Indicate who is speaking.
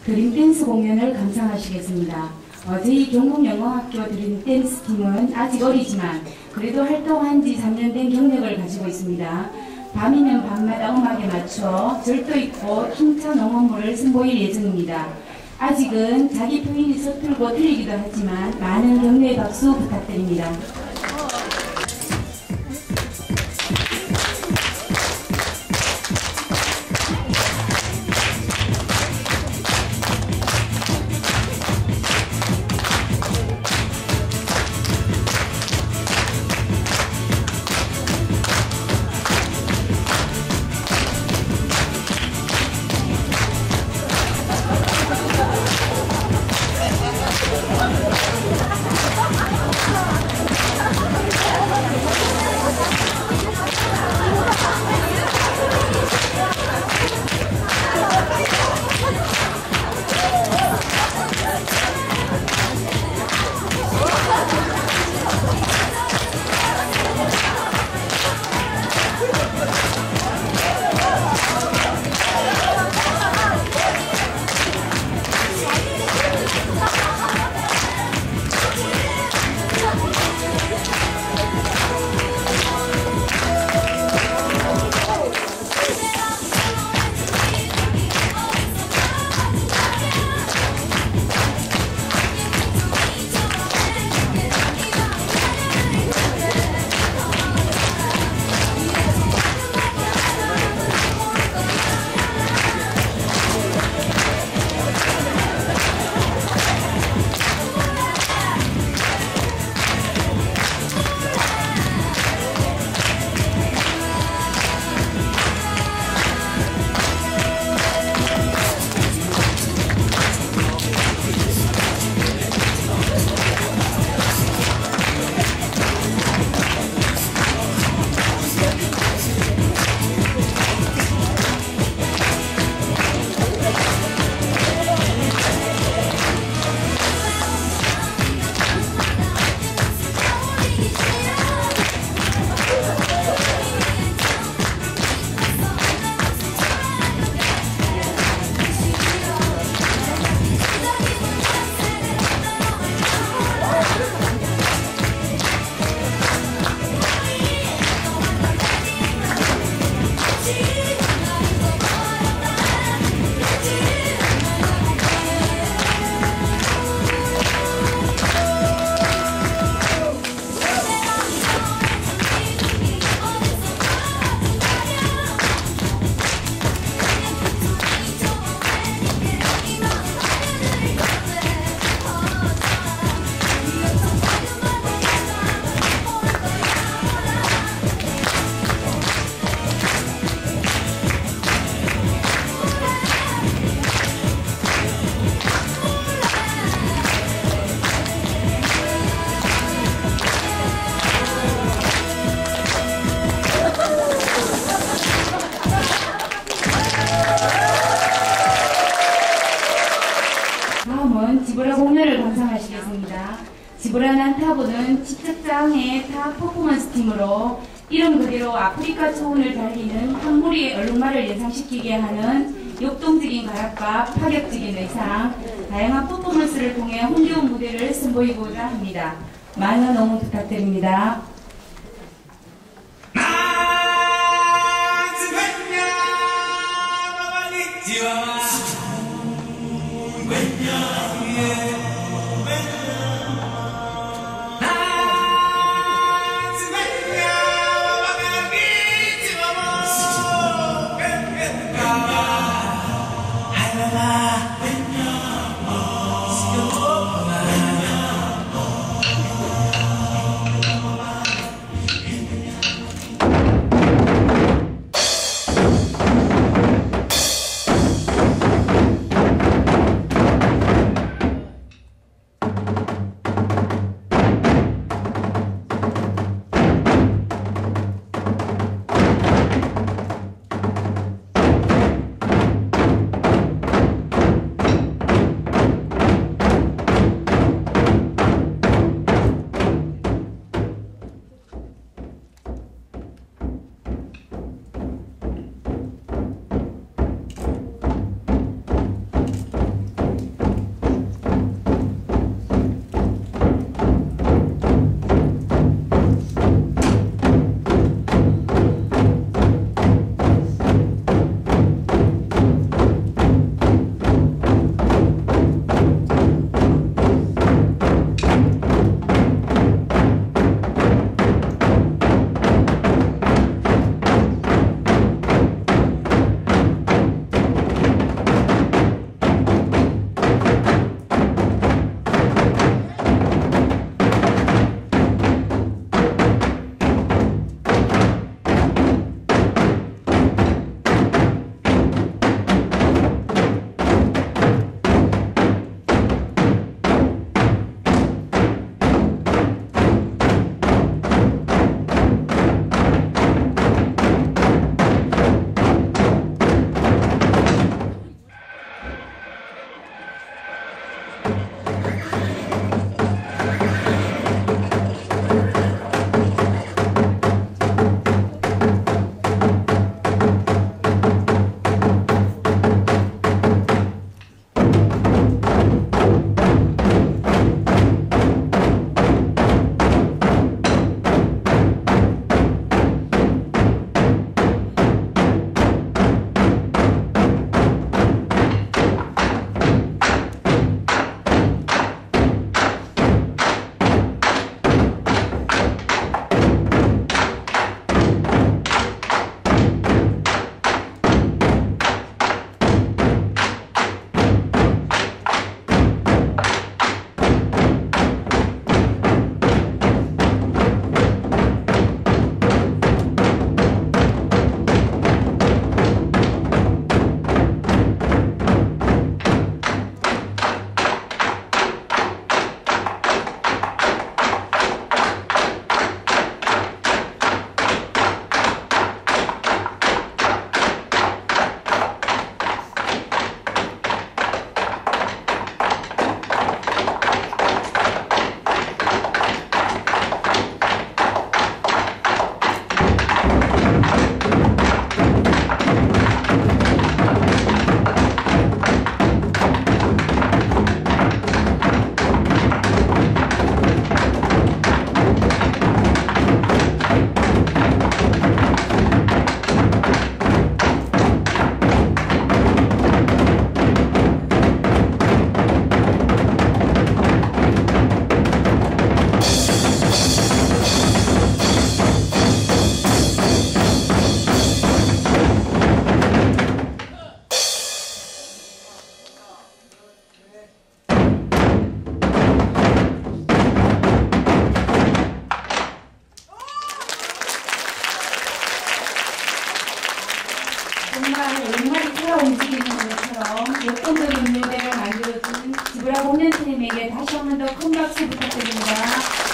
Speaker 1: 드림댄스 공연을 감상하시겠습니다. 저희 경북영광학교 드림댄스 팀은 아직 어리지만 그래도 활동한 지 3년 된 경력을 가지고 있습니다. 밤이면 밤마다 음악에 맞춰 절도 있고 힘찬 응원물을 선보일 예정입니다. 아직은 자기 표현이 서툴고 틀리기도 하지만 많은 격려의 박수 부탁드립니다. 다음은 지브라 공연을 감상하시겠습니다. 지브라 난타부는 지적장애 타 퍼포먼스 팀으로 이름 그대로 아프리카 초원을 달리는 한 무리의 얼룩말을 예상시키게 하는 역동적인 가락과 파격적인 의상, 다양한 퍼포먼스를 통해 흥겨운 무대를 선보이고자 합니다. 많은 응원 부탁드립니다. 정말 얼마나 살아 움직이는 것처럼 역동적인 무대를 만들어준 지브라 공연팀에게 다시 한 번 더 큰 박수 부탁드립니다.